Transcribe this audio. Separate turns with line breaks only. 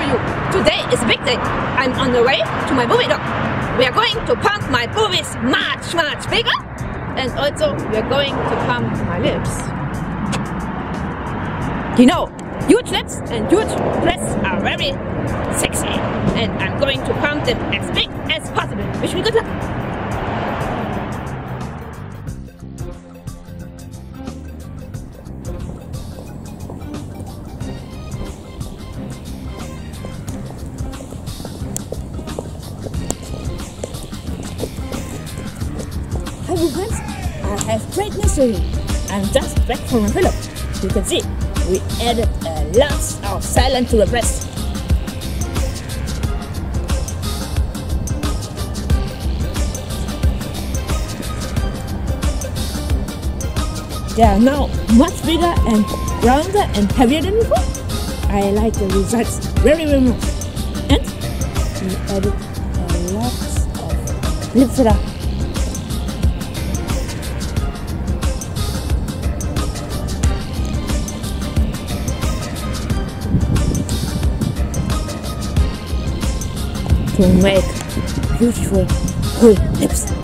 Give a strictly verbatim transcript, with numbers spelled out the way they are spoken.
you. Today is a big day. I'm on the way to my boobie dog. We are going to pump my boobies much, much bigger. And also, we are going to pump my lips. You know, huge lips and huge breasts are very sexy. And I'm going to pump them as big as possible. Wish me good luck. Hi friends, I have great news for you. I'm just back from a fill-up. You can see, we added a lot of silent to the breast. They are now much bigger and rounder and heavier than before. I like the results very very much. And we added a lot of lip filler. To make beautiful full lips.